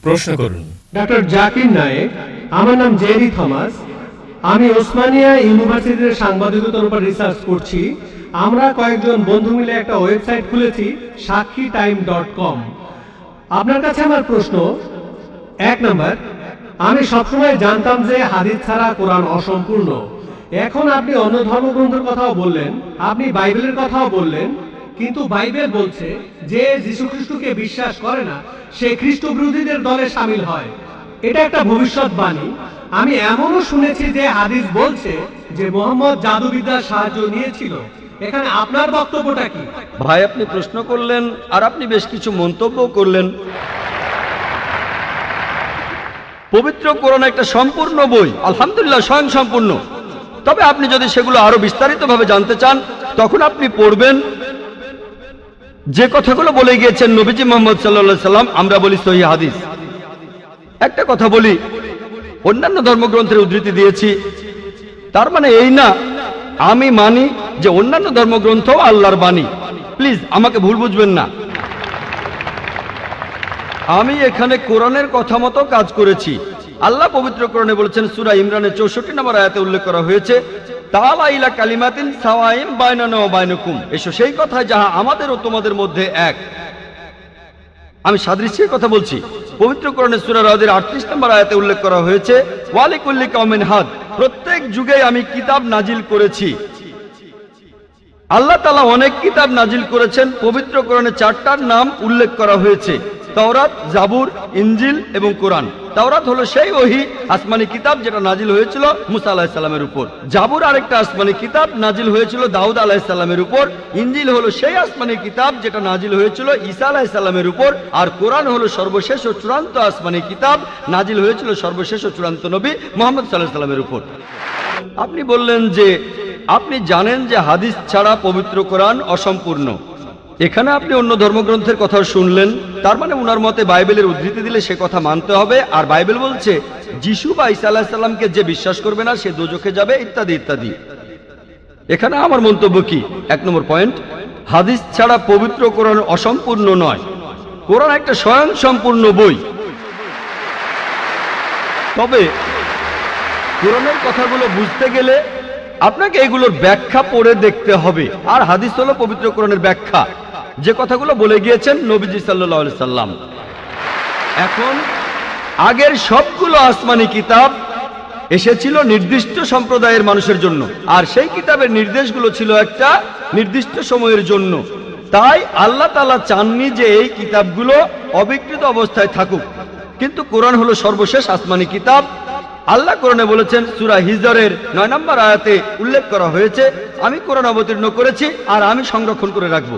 প্রশ্ন করুন। ডক্টর জাকির নায়েক, আমার নাম জেরি থমাস। আমি ওসমানিয়া ইউনিভার্সিটির সাংবাদিকতার উপর রিসার্চ করছি। আমরা কয়েকজন বন্ধু মিলে একটা ওয়েবসাইট খুলেছি, sakhiTime.com। আপনার কাছে আমার প্রশ্ন, 1 নাম্বার, আমি সবসময় জানতাম যে হাদিস ছাড়া কোরআন অসম্পূর্ণ। এখন আপনি অন্য ধর্মগ্রন্থের কথাও বললেন, আপনি বাইবেলের কথাও বললেন, কিন্তু বাইবেল বলছে যে যীশু খ্রিস্টকে বিশ্বাস করে না সে খ্রিস্ট বিরোধীদের দলে শামিল হয়। এটা একটা ভবিষ্যৎবাণী। আমি এমনও শুনেছি যে হাদিস বলছে যে মুহাম্মদ জাদুবিদ্যার সাহায্য নিয়েছিল। এখানে আপনার বক্তব্যটা কি? ভাই, আপনি প্রশ্ন করলেন আর আপনি বেশ কিছু মন্তব্য করলেন। পবিত্র কোরআন একটা সম্পূর্ণ বই, আলহামদুলিল্লাহ স্বয়ং সম্পূর্ণ। তবে আপনি যদি সেগুলো আরো বিস্তারিতভাবে জানতে চান, তখন আপনি পড়বেন যে কথাগুলো বলে গিয়েছেন নবীজি মুহাম্মদ সাল্লাল্লাহু আলাইহি সাল্লাম, আমরা বলি সহিহ হাদিস। একটা কথা বলি, অন্যান্য ধর্মগ্রন্থের উদ্ধৃতি দিয়েছি, তার মানে এই না আমি মানি যে অন্যান্য ধর্মগ্রন্থ আল্লাহর বাণী। প্লিজ আমাকে ভুল বুঝবেন না। আমি এখানে কোরআনের কথা মতো কাজ করেছি। আল্লাহ পবিত্র কোরআনে বলেছেন, সূরা ইমরানের 64 নম্বর আয়াতে উল্লেখ করা হয়েছে, তাআলা ইলা কালিমাতিন সাওয়াইন বাইনানা ওয়া বাইনাকুম, এসো সেই কথা যাহা আমাদের ও তোমাদের মধ্যে এক। আমি সাদৃশ্যের কথা বলছি। পবিত্র কোরআনে সূরা রাদের 38 নম্বর আয়াতে উল্লেখ করা হয়েছে, ওয়া লিকুল্লি কওমিন হাদ, প্রত্যেক যুগে আমি কিতাব নাজিল করেছি। আল্লাহ তাআলা অনেক কিতাব নাজিল করেছেন। পবিত্র কোরআনে 4টার নাম উল্লেখ করা হয়েছে, তাওরাত, জাবুর, ইনজিল এবং কোরআন। তাওরাত হলো সেই ওহী আসমানি কিতাব যেটা নাজিল হয়েছিল মুসা আলাইহিস সালামের উপর। জাবুর আরেকটা আসমানি কিতাব নাজিল হয়েছিল দাউদ আলাইহিস সালামের উপর। ইনজিল হলো সেই আসমানি কিতাব যেটা নাজিল হয়েছিল ঈসা আলাইহিস সালামের উপর। আর কোরআন হলো সর্বশেষ ও চূড়ান্ত আসমানি কিতাব, নাজিল হয়েছিল সর্বশেষ ও চূড়ান্ত নবী মুহাম্মদ সাল্লাল্লাহু আলাইহি সাল্লামের উপর। আপনি বললেন যে আপনি জানেন যে হাদিস ছাড়া পবিত্র কোরআন অসম্পূর্ণ। এখানে আপনি অন্য ধর্মগ্রন্থের কথা শুনলেন, তার মানে উনার মতে বাইবেলের উদ্ধৃতি দিলে সে কথা মানতে হবে। আর বাইবেল বলছে যিশু বা ঈসা আলাইহিস সালামকে যে বিশ্বাস করবে না সে দোজখে যাবে, ইত্যাদি ইত্যাদি। এখানে আমার মন্তব্য কি? 1 নম্বর পয়েন্ট, হাদিস ছাড়া পবিত্র কোরআন অসম্পূর্ণ নয়। কোরআন একটা স্বয়ং সম্পূর্ণ বই। তবে কোরআনের কথাগুলো বুঝতে গেলে আপনাকে এগুলোর ব্যাখ্যা পড়ে দেখতে হবে। আর হাদিস হলো পবিত্র কোরআনের ব্যাখ্যা, যে কথাগুলো বলে গিয়েছেন নবীজি সাল্লাল্লাহু আলাইহি সাল্লাম। এখন আগের সবগুলো আসমানি কিতাব এসেছিল নির্দিষ্ট সম্প্রদায়ের মানুষের জন্য, আর সেই কিতাবের নির্দেশগুলো ছিল একটা নির্দিষ্ট সময়ের জন্য। তাই আল্লাহ তাআলা চাননি যে এই কিতাবগুলো অবিকৃত অবস্থায় থাকুক। কিন্তু কোরআন হলো সর্বশেষ আসমানি কিতাব। আল্লাহ কোরআনে বলেছেন, সূরা হিজরের 9 নম্বর আয়াতে উল্লেখ করা হয়েছে, আমি কোরআন অবতীর্ণ করেছি আর আমি সংরক্ষণ করে রাখব।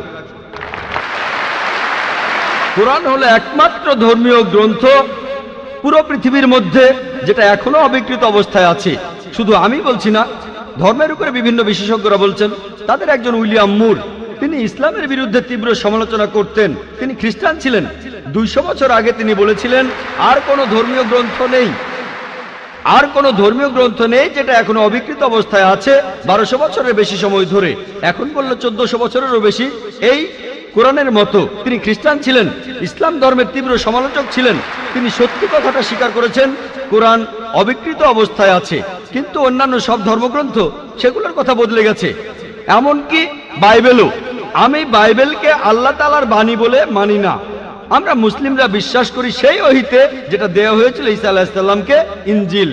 কোরআন হলো একমাত্র ধর্মীয় গ্রন্থ পুরো পৃথিবীর মধ্যে যেটা এখনো অবিকৃত অবস্থায় আছে। শুধু আমি বলছি না, ধর্মের উপরে বিভিন্ন বিশেষজ্ঞরা বলছেন। তাদের একজন উইলিয়াম মুর, তিনি ইসলামের বিরুদ্ধে তীব্র সমালোচনা করতেন। তিনি খ্রিস্টান ছিলেন। 200 বছর আগে তিনি বলেছিলেন আর কোনো ধর্মীয় গ্রন্থ নেই, আর কোনো ধর্মীয় গ্রন্থ নেই যেটা এখনো অবিকৃত অবস্থায় আছে 1200 বছরের বেশি সময় ধরে। এখন বললো 1400 বছরেরও বেশি। এই কোরআনের মতো তিনি খ্রিস্টান ছিলেন, ইসলাম ধর্মের তীব্র সমালোচক ছিলেন। তিনি সত্যি কথাটা স্বীকার করেছেন, কোরআন অবিকৃত অবস্থায় আছে। কিন্তু অন্যান্য সব ধর্মগ্রন্থ সেগুলোর কথা বদলে গেছে, এমনকি বাইবেলও। আমি বাইবেলকে আল্লাহ তাআলার বাণী বলে মানি না। আমরা মুসলিমরা বিশ্বাস করি সেই ওহীতে যেটা দেওয়া হয়েছিল ঈসা আলাইহিস সালামকে, ইনজিল।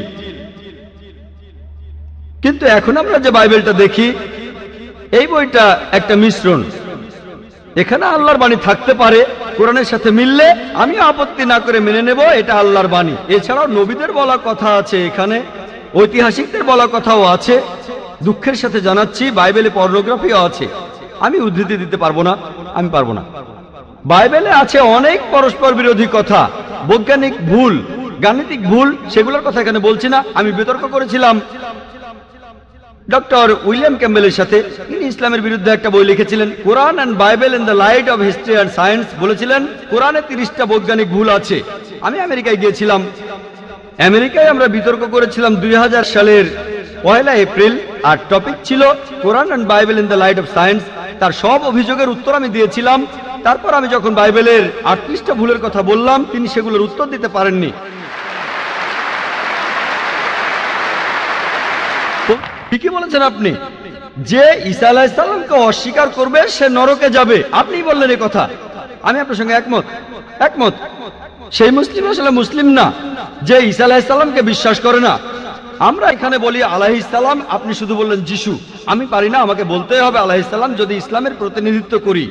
কিন্তু এখন আমরা যে বাইবেলটা দেখি, এই বইটা একটা মিশ্রণ। এখানে আল্লাহর বাণী থাকতে পারে, কোরআনের সাথে মিললে আমি আপত্তি না করে মেনে নেব এটা আল্লাহর বাণী। এছাড়াও নবীদের বলা কথা আছে, এখানে ঐতিহাসিকদের বলা কথাও আছে। দুঃখের সাথে জানাচ্ছি বাইবেলে পর্নোগ্রাফিও আছে। আমি উদ্ধৃতি দিতে পারবো না, আমি পারবো না। বাইবেলে আছে অনেক পরস্পর বিরোধী কথা, বৈজ্ঞানিক ভুল, গাণিতিক ভুল, সেগুলোর কথা এখানে বলছি না। আমি বিতর্ক করেছিলাম ডক্টর উইলিয়াম ক্যাম্বেলের সাথে। তিনি ইসলামের বিরুদ্ধে একটা বই লিখেছিলেন, Quran and Bible in the light of history and science. বলেছিলেন কোরআনে 30টা বৈজ্ঞানিক ভুল আছে। আমি আমেরিকায় গিয়েছিলাম। আমেরিকায় আমরা বিতর্ক করেছিলাম 2000 সালের 1 এপ্রিল, আর টপিক ছিল Quran and Bible in the light of science. তার সব অভিযোগের উত্তর আমি দিয়েছিলাম। তারপর আমি যখন বাইবেলের 38টা ভুলের কথা বললাম, তিনি সেগুলোর উত্তর দিতে পারেননি। ঠিকই বলেছেন আপনি, যে ঈসা আলাইহিস সালামকে অস্বীকার করবে সে নরকে যাবে। আপনি বললেন এই কথা, আমি আপনার সঙ্গে একমত। সেই মুসলিম আসলে মুসলিম না যে ঈসা আলাইহিস সালামকে বিশ্বাস করে না। আমরা এখানে বলি আলাইহিস সালাম, আপনি শুধু বললেন যিশু। আমি পারি না, আমাকে বলতেই হবে আলাইহিস সালাম যদি ইসলামের প্রতিনিধিত্ব করি।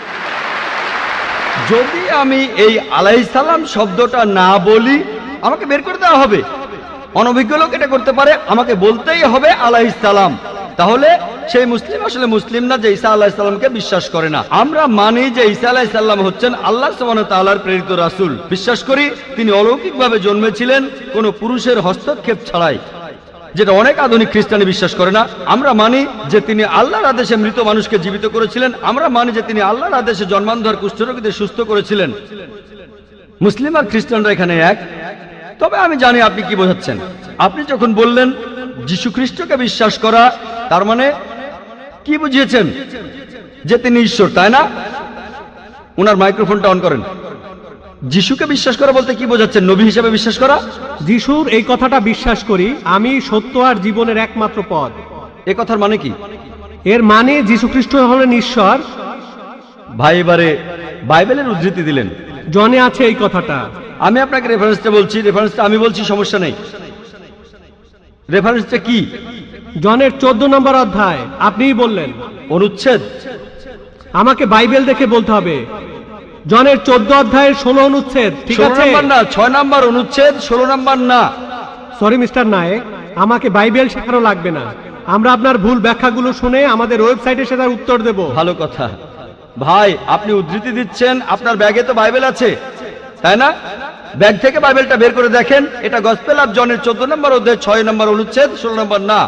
যদি আমি এই আলাইহিস সালাম শব্দটা না বলি, আমাকে বের করে দেওয়া হবে। অনভিজ্ঞ লোক এটা করতে পারে, আমাকে বলতেই হবে আলাইহিস সালাম। তাহলে সেই মুসলিম আসলে মুসলিম না যে ঈসা আলাইহিস সালামকে বিশ্বাস করে না। আমরা মানি যে ঈসা আলাইহিস সালাম হচ্ছেন আল্লাহ সুবহানাহু ওয়া তাআলার প্রেরিত রাসূল। বিশ্বাস করি তিনি অলৌকিকভাবে জন্মেছিলেন কোনো পুরুষের হস্তক্ষেপ ছাড়াই, যেটা অনেক আধুনিক খ্রিস্টানি বিশ্বাস করে না। আমরা মানি যে তিনি আল্লাহর আদেশে মৃত মানুষকে জীবিত করেছিলেন। আমরা মানি যে তিনি আল্লাহর আদেশে জন্মান্ধর কুষ্ঠরোগীদের সুস্থ করেছিলেন। মুসলিম আর খ্রিস্টানরা এখানে এক। তবে আমি জানি আপনি কি বোঝাচ্ছেন। আপনি যখন বললেন যীশু খ্রিস্টকে বিশ্বাস করা, তার মানে কি বুঝিয়েছেন? যে তিনি ঈশ্বর, তাই না? ওনার মাইক্রোফোনটা অন করেন। যিশুকে বিশ্বাস করা বলতে কি বোঝাচ্ছেন? নবী হিসেবে বিশ্বাস করা? যিশুর এই কথাটা বিশ্বাস করি, আমি সত্য আর জীবনের একমাত্র পথ। এ কথার মানে কি? এর মানে যীশু খ্রিস্ট হলেন ঈশ্বর। ভাই এবারে বাইবেলের উদ্ধৃতি দিলেন। জনে আছে এই কথাটা। আমি আপনাকে রেফারেন্সটা বলছি, রেফারেন্সটা আমি বলছি, সমস্যা নেই। রেফারেন্সটা কি? জনের 14 নম্বর অধ্যায়। আপনিই বললেন। অনুচ্ছেদ? আমাকে বাইবেল দেখে বলতে হবে। জনের 14 অধ্যায়ের 16 অনুচ্ছেদ। ঠিক আছে? 16 নম্বর না, 6 নম্বর অনুচ্ছেদ, 16 নম্বর না। সরি মিস্টার নায়েক, আমাকে বাইবেল শেখানো লাগবে না। আমরা আপনার ভুল ব্যাখ্যাগুলো শুনে আমাদের ওয়েবসাইটে সেটার উত্তর দেব। ভালো কথা। ভাই আপনি উদ্ধৃতি দিচ্ছেন, আপনার ব্যাগে তো বাইবেল আছে, তাই না? ব্যাগ থেকে বাইবেলটা বের করে দেখেন। এটা গসপেল অফ জনের 14 নম্বর অধ্যায় 6 নম্বর অনুচ্ছেদ, 16 নম্বর না।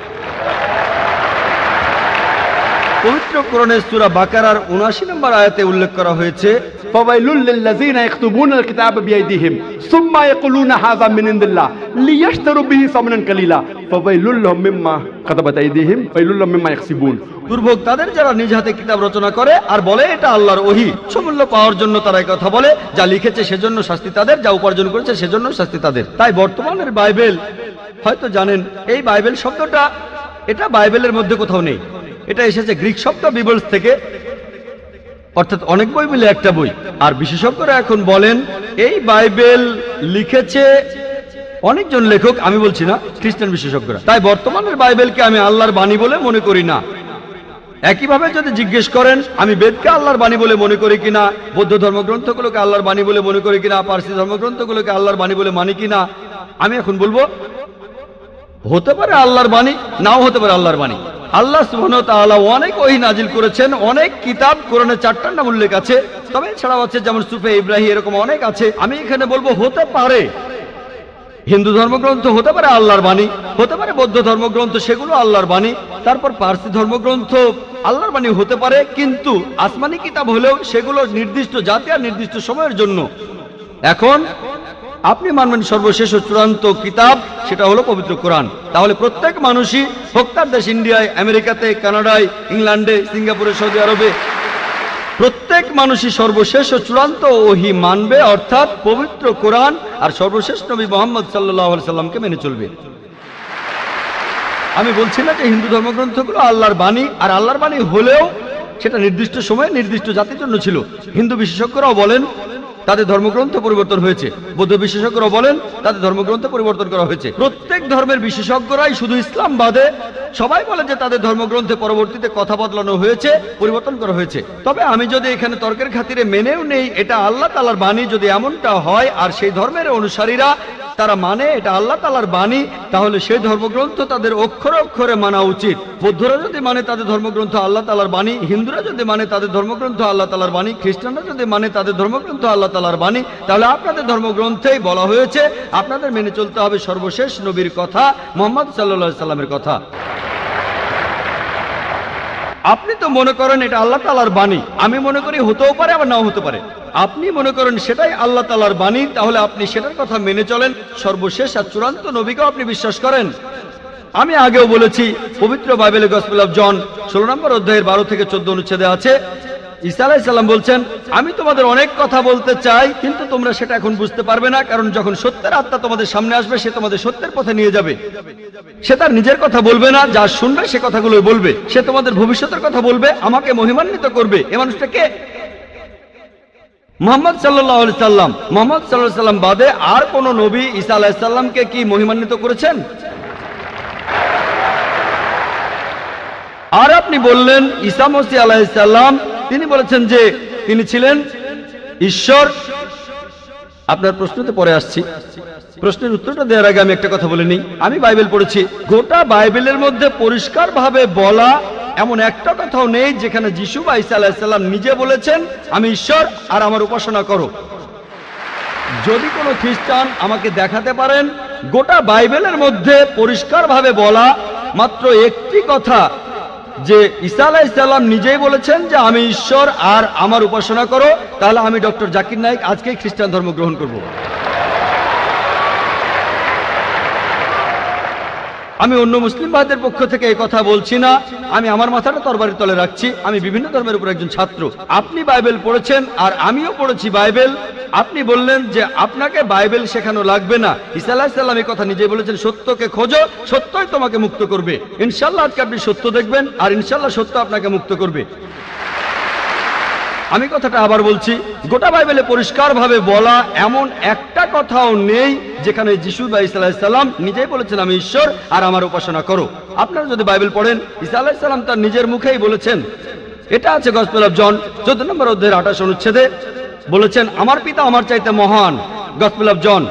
পবিত্র কোরআনের সূরা বাকারার 79 নম্বর আয়াতে উল্লেখ করা হয়েছে, ফাওয়াইলুল লিল্লাযিনা ইয়াকতুবুনাল কিতাবা বিআইদিহিম সুম্মা ইয়াকুলুনা হাযা মিন ইনদিল্লাহ লিয়াশতারু বিহি সামানান কালিলা ফাওয়াইলুল লাহুম মিম্মা কাতাবাত আইদিহিম ফাওয়াইলুল লাহুম মিম্মা ইয়াকসিবুন। দুর্ভোগ তাদের যারা নিজ হাতে কিতাব রচনা করে আর বলে এটা আল্লাহর ওহী। সমূল্য পাওয়ার জন্য তারা এই কথা বলে, যা লিখেছে সেজন্য শাস্তি তাদের, যা উপার্জন করেছে সেজন্য শাস্তি তাদের। তাই বর্তমানের বাইবেল, হয়তো জানেন এই বাইবেল শব্দটা, এটা বাইবেলের মধ্যে কোথাও নেই। এটা এসেছে গ্রিক শব্দ বিবলস থেকে, অর্থাৎ অনেক বই মিলে একটা বই। আর বিশেষজ্ঞরা এখন বলেন এই বাইবেল লিখেছে অনেকজন লেখক, আমি বলছি না, খ্রিস্টান বিশেষজ্ঞরা। তাই বর্তমানের বাইবেলকে আমি আল্লাহর বাণী বলে মনে করি না। একইভাবে যদি জিজ্ঞেস করেন আমি বেদকে আল্লাহর বাণী বলে মনে করি কিনা, বৌদ্ধ ধর্মগ্রন্থগুলোকে আল্লাহর বাণী বলে মনে করি কিনা, পারসি ধর্মগ্রন্থগুলোকে আল্লাহর বাণী বলে মানি কিনা, আমি এখন বলবো হতে পারে আল্লাহর বাণী, নাও হতে পারে আল্লাহর বাণী। আল্লাহ সুবহানাহু ওয়া তাআলা অনেক ওহী নাজিল করেছেন, অনেক কিতাব কোরআনে 4টার নাম উল্লেখ আছে। তবে এছাড়াও আছে যেমন সুফে ইব্রাহিম, এরকম অনেক আছে। আমি এখানে বলবো হতে পারে হিন্দু ধর্মগ্রন্থ হতে পারে আল্লাহর বাণী, হতে পারে বৌদ্ধ ধর্মগ্রন্থ, সেগুলো আল্লাহর বাণী। তারপর পারসি ধর্মগ্রন্থ আল্লাহর বাণী হতে পারে, কিন্তু আসমানি কিতাব হলেও সেগুলো নির্দিষ্ট জাতি আর নির্দিষ্ট সময়ের জন্য। এখন আপনি মানবেন সর্বশেষ ও চূড়ান্ত কিতাব, সেটা হলো পবিত্র কোরআন। তাহলে প্রত্যেক মানুষই, হোক তার দেশ ইন্ডিয়ায়, আমেরিকাতে, কানাডায়, ইংল্যান্ডে, সিঙ্গাপুরে, সৌদি আরবে, প্রত্যেক মানুষই সর্বশেষ ও চূড়ান্ত ওহী মানবে, অর্থাৎ পবিত্র কোরআন আর সর্বশেষ নবী মুহাম্মদ সাল্লাল্লাহু আলাইহি সাল্লামকে মেনে চলবে। আমি বলছি না যে হিন্দু ধর্মগ্রন্থগুলো আল্লাহর বাণী, আর আল্লাহর বাণী হলেও সেটা নির্দিষ্ট সময়ে নির্দিষ্ট জাতির জন্য ছিল। হিন্দু বিশেষজ্ঞরাও বলেন তাদের ধর্মগ্রন্থ পরিবর্তন হয়েছে, বৌদ্ধ বিশেষজ্ঞরাও বলেন তাদের ধর্মগ্রন্থ পরিবর্তন করা হয়েছে। প্রত্যেক ধর্মের বিশেষজ্ঞরাই, শুধু ইসলাম বাদে সবাই বলে যে তাদের ধর্মগ্রন্থে পরবর্তীতে কথা বদলানো হয়েছে, পরিবর্তন করা হয়েছে। তবে আমি যদি এখানে তর্কের খাতিরে মেনেও নেই এটা আল্লাহ তাআলার বাণী, যদি এমনটা হয় আর সেই ধর্মের অনুসারীরা তারা মানে এটা আল্লাহ তাআলার বাণী, তাহলে সেই ধর্মগ্রন্থ তাদের অক্ষরে অক্ষরে মানা উচিত। বৌদ্ধরা যদি মানে তাদের ধর্মগ্রন্থ আল্লাহ তাআলার বাণী, হিন্দুরা যদি মানে তাদের ধর্মগ্রন্থ আল্লাহ তাআলার বাণী, খ্রিস্টানরা যদি মানে তাদের ধর্মগ্রন্থ আল্লাহ তাআলার বাণী, তাহলে আপনাদের ধর্মগ্রন্থেই বলা হয়েছে আপনাদের মেনে চলতে হবে সর্বশেষ নবীর কথা, মুহাম্মদ সাল্লাল্লাহু আলাইহি সাল্লামের কথা। আপনি তো মনে করেন এটা আল্লাহ তাআলার বাণী, আমি মনে করি হতেও পারে আবার নাও হতে পারে। আপনি মনে করেন সেটাই আল্লাহ তাআলার বাণী, তাহলে আপনি সেটার কথা মেনে চলেন। সর্বশেষ আর চূড়ান্ত নবীকেও আপনি বিশ্বাস করেন। আমি আগেও বলেছি পবিত্র বাইবেলে গসপেল অফ জন 16 নম্বর অধ্যায়ের 12 থেকে 14 অনুচ্ছেদে আছে, ঈসা আলাইহিস সালাম বলছেন, আমি তোমাদের অনেক কথা বলতে চাই, কিন্তু তোমরা সেটা এখন বুঝতে পারবে না, কারণ যখন সত্যের আত্মা তোমাদের সামনে আসবে সে তোমাদের সত্যের পথে নিয়ে যাবে। সে তার নিজের কথা বলবে না, যা শুনবে সে কথাগুলোই বলবে। সে তোমাদের ভবিষ্যতের কথা বলবে, আমাকে মহিমান্বিত করবে। এ মানুষটা কে? মুহাম্মদ সাল্লাল্লাহু আলাইহি সাল্লাম। মুহাম্মদ সাল্লাল্লাহু আলাইহি সাল্লাম বাদে আর কোন নবী ঈসা আলাইহিস সালামকে কি মহিমান্বিত করেছেন? আর আপনি বললেন ঈসা মসীহ আলাইহিস সালাম, তিনি বলেছেন যে তিনি ছিলেন ঈশ্বর। আপনার প্রশ্নতে পরে আসছি, প্রশ্নের উত্তরটা দেওয়ার আগে আমি একটা কথা বলে নিই। আমি বাইবেল পড়েছি, গোটা বাইবেলের মধ্যে পরিষ্কারভাবে বলা এমন একটা কথাও নেই যেখানে যিশু বা ঈসা আলাইহিস সালাম নিজে বলেছেন আমি ঈশ্বর আর আমার উপাসনা করো। যদি কোনো খ্রিস্টান আমাকে দেখাতে পারেন গোটা বাইবেলের মধ্যে পরিষ্কারভাবে বলা মাত্র একটি কথা যে ঈসা আলাইহিস সালাম নিজেই বলেছেন যে আমি ঈশ্বর আর আমার উপাসনা করো, তাহলে আমি ডক্টর জাকির নায়েক আজকেই খ্রিস্টান ধর্ম গ্রহণ করব। আমি অন্য মুসলিম ভাইদের পক্ষ থেকে এই কথা বলছি না, আমি আমার মাথাটা তরবারির তলে রাখছি। আমি বিভিন্ন ধর্মের উপর একজন ছাত্র। আপনি বাইবেল পড়েছেন আর আমিও পড়েছি বাইবেল। আপনি বললেন যে আপনাকে বাইবেল শেখানো লাগবে না। ঈসা আলাইহিস সালাম এই কথা নিজেই বলেছেন, সত্যকে খোঁজো, সত্যই তোমাকে মুক্ত করবে। ইনশাআল্লাহ আজকে আপনি সত্য দেখবেন আর ইনশাআল্লাহ সত্য আপনাকে মুক্ত করবে। আমি কথাটা আবার বলছি, গোটা বাইবেলে পরিষ্কারভাবে বলা এমন একটা কথাও নেই যেখানে যিশু বা ঈসা আলাইহিস সালাম নিজেই বলেছেন আমি ঈশ্বর আর আমার উপাসনা করো। আপনারা যদি বাইবেল পড়েন, ঈসা আলাইহিস সালাম তার নিজের মুখেই বলেছেন। এটা আছে গসপেল অফ জন 14 নম্বর অধ্যায়ের 28 অনুচ্ছেদে, বলেছেন আমার পিতা আমার চাইতে মহান। গসপেল অফ জন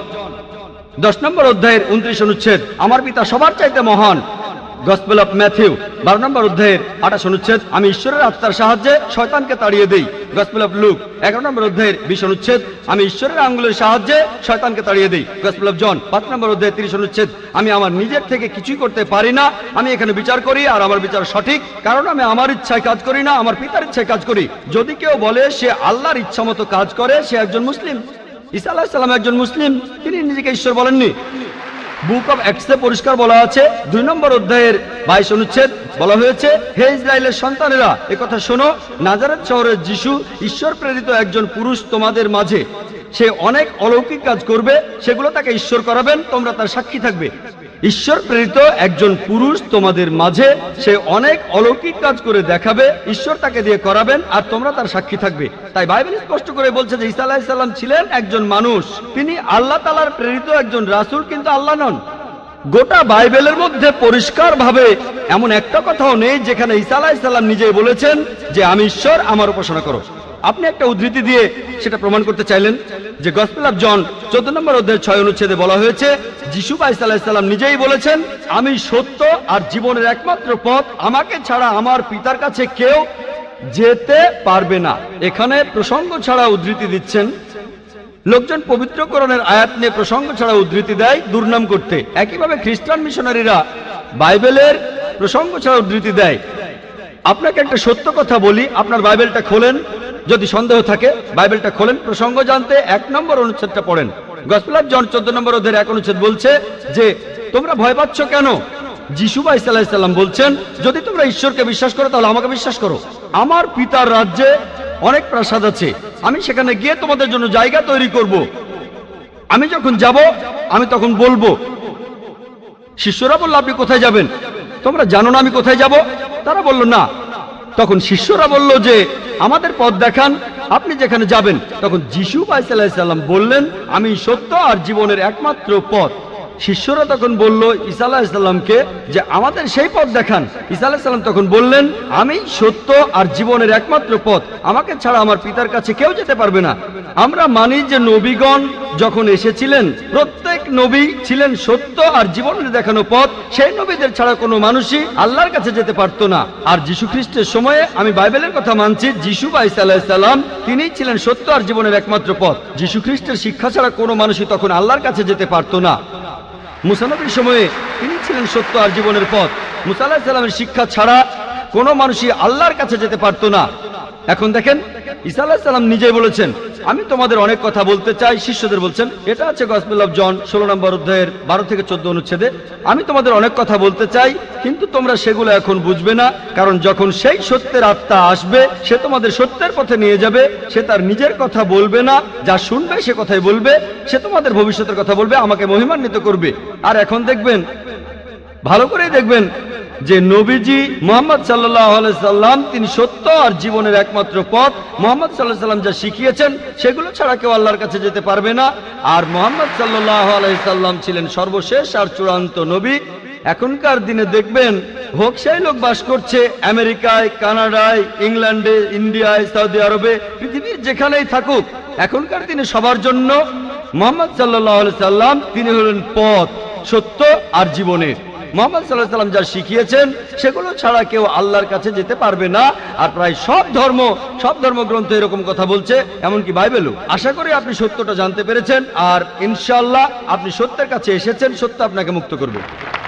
10 নম্বর অধ্যায়ের 29 অনুচ্ছেদ, আমার পিতা সবার চাইতে মহান। গসপেল অফ ম্যাথিউ 12 নম্বর অধ্যায়ের 28 অনুচ্ছেদ, আমি ঈশ্বরের আত্মার সাহায্যে শয়তানকে তাড়িয়ে দেই। গসপেল অফ লুক 11 নম্বর অধ্যায়ের 20 অনুচ্ছেদ, আমি ঈশ্বরের আঙ্গুলের সাহায্যে শয়তানকে তাড়িয়ে দেই। গসপেল অফ জন 5 নম্বর অধ্যায়ের 30 অনুচ্ছেদ, আমি আমার নিজের থেকে কিছুই করতে পারি না, আমি এখানে বিচার করি আর আমার বিচার সঠিক, কারণ আমি আমার ইচ্ছায় কাজ করি না, আমার পিতার ইচ্ছায় কাজ করি। যদি কেউ বলে সে আল্লাহর ইচ্ছা মতো কাজ করে, সে একজন মুসলিম। ঈসা আলাইহিস সালাম একজন মুসলিম, তিনি নিজেকে ঈশ্বর বলেননি। বুক অব অ্যাক্টসে পরিষ্কার বলা আছে 2 নম্বর অধ্যায়ের 22 অনুচ্ছেদ, বলা হয়েছে হে ইসরায়েলের সন্তানেরা, একথা শোনো, নাজারেত শহরের যিশু ঈশ্বর প্রেরিত একজন পুরুষ তোমাদের মাঝে। সে অনেক অলৌকিক কাজ করবে, সেগুলো তাকে ঈশ্বর করাবেন, তোমরা তার সাক্ষী থাকবে। ঈশ্বর প্রেরিত একজন পুরুষ তোমাদের মাঝে, সে অনেক অলৌকিক কাজ করে দেখাবে, ঈশ্বর তাকে দিয়ে করাবেন আর তোমরা তার সাক্ষী থাকবে। তাই বাইবেল স্পষ্ট করে বলছে যে ঈসা আলাইহিস সালাম ছিলেন একজন মানুষ, তিনি আল্লাহ তাআলার প্রেরিত একজন রাসূল, কিন্তু আল্লাহ নন। গোটা বাইবেলের মধ্যে পরিষ্কারভাবে এমন একটা কথাও নেই যেখানে ঈসা আলাইহিস সালাম নিজেই বলেছেন যে আমি ঈশ্বর, আমার উপাসনা করো। আপনি একটা উদ্ধৃতি দিয়ে সেটা প্রমাণ করতে চাইলেন যে গসপেল অফ জন 14 নম্বর অধ্যায়ের 6 অনুচ্ছেদে বলা হয়েছে যিশু বা ঈসা আলাইহিস সালাম নিজেই বলেছেন আমি সত্য আর জীবনের একমাত্র পথ, আমাকে ছাড়া আমার পিতার কাছে কেউ যেতে পারবে না। এখানে প্রসঙ্গ ছাড়া উদ্ধৃতি দিচ্ছেন। লোকজন পবিত্র কোরআনের আয়াত নিয়ে প্রসঙ্গ ছাড়া উদ্ধৃতি দেয় দুর্নাম করতে। একইভাবে খ্রিস্টান মিশনারিরা বাইবেলের প্রসঙ্গ ছাড়া উদ্ধৃতি দেয়। আপনাকে একটা সত্য কথা বলি, আপনার বাইবেলটা খোলেন, যদি সন্দেহ থাকে বাইবেলটা খোলেন, প্রসঙ্গ জানতে 1 নম্বর অনুচ্ছেদটা পড়েন। গসপেল অফ জন 14 নম্বর অধ্যায়ের 1 অনুচ্ছেদ বলছে যে তোমরা ভয় পাচ্ছ কেন? যিশু বা ঈসা আলাইহিস সালাম বলছেন যদি তোমরা ঈশ্বরকে বিশ্বাস করো তাহলে আমাকে বিশ্বাস করো। আমার পিতার রাজ্যে অনেক প্রাসাদ আছে, আমি সেখানে গিয়ে তোমাদের জন্য জায়গা তৈরি করব। আমি যখন যাব আমি তখন বলবো। শিষ্যরা বলল আপনি কোথায় যাবেন? তোমরা জানো না আমি কোথায় যাব? তারা বলল না। তখন শিষ্যরা বলল যে আমাদের পথ দেখান, আপনি যেখানে যাবেন। তখন যিশু বা ঈসা আলাইহিস সালাম বললেন আমি সত্য আর জীবনের একমাত্র পথ। শিষ্যরা তখন বলল ঈসা আলাইহিস সালামকে যে আমাদের সেই পথ দেখান। ঈসা আলাইহিস সালাম তখন বললেন আমি সত্য আর জীবনের একমাত্র পথ, আমাকে ছাড়া আমার পিতার কাছে কেউ যেতে পারবে না। আমরা মানি যে নবীগণ যখন এসেছিলেন প্রত্যেক নবী ছিলেন সত্য আর জীবনের দেখানো পথ, সেই নবীদের ছাড়া কোনো মানুষই আল্লাহর কাছে যেতে পারতো না। আর যীশু খ্রিস্টের সময়ে আমি বাইবেলের কথা মানছি, যিশু বা ঈসা আলাইহিস সালাম তিনিই ছিলেন সত্য আর জীবনের একমাত্র পথ। যীশু খ্রিস্টের শিক্ষা ছাড়া কোনো মানুষই তখন আল্লাহর কাছে যেতে পারতো না। মুসা নবীর সময়ে তিনি ছিলেন সত্য আর জীবনের পথ। মুসা আলাইহিস সালামের শিক্ষা ছাড়া কোনো মানুষই আল্লাহর কাছে যেতে পারতো না। এখন দেখেন ঈসা আলাইহিস সালাম নিজেই বলেছেন আমি তোমাদের অনেক কথা বলতে চাই। শিষ্যদের বলছেন, এটা আছে গসপেল অফ জন 16 নম্বর অধ্যায়ের 12 থেকে 14 অনুচ্ছেদে। আমি তোমাদের অনেক কথা বলতে চাই, কিন্তু তোমরা সেগুলো এখন বুঝবে না, কারণ যখন সেই সত্যের আত্মা আসবে সে তোমাদের সত্যের পথে নিয়ে যাবে। সে তার নিজের কথা বলবে না, যা শুনবে সে কথাই বলবে। সে তোমাদের ভবিষ্যতের কথা বলবে, আমাকে মহিমান্বিত করবে। আর এখন দেখবেন, ভালো করেই দেখবেন যে নবীজি মুহাম্মদ সাল্লাল্লাহু আলাইহি সাল্লাম তিনি সত্য আর জীবনের একমাত্র পথ। মুহাম্মদ সাল্লাল্লাহু আলাইহি সাল্লাম যা শিখিয়েছেন সেগুলো ছাড়া কেউ আল্লাহর কাছে যেতে পারবে না। আর মুহাম্মদ সাল্লাল্লাহু আলাইহি সাল্লাম ছিলেন সর্বশেষ আর চূড়ান্ত নবী। এখনকার দিনে দেখবেন হোক সেই লোক বাস করছে আমেরিকায়, কানাডায়, ইংল্যান্ডে, ইন্ডিয়ায়, সৌদি আরবে, পৃথিবীর যেখানেই থাকুক, এখনকার দিনে সবার জন্য মুহাম্মদ সাল্লাল্লাহু আলাইহি সাল্লাম তিনি হলেন পথ, সত্য আর জীবনের। মুহাম্মদ সাল্লাল্লাহু আলাইহি সাল্লাম যা শিখিয়েছেন সেগুলো ছাড়া কেউ আল্লাহর কাছে যেতে পারবে না। আর প্রায় সব ধর্মগ্রন্থ এরকম কথা বলছে, এমনকি বাইবেলও। আশা করি আপনি সত্যটা জানতে পেরেছেন, আর ইনশাআল্লাহ আপনি সত্যের কাছে এসেছেন। সত্য আপনাকে মুক্ত করবে।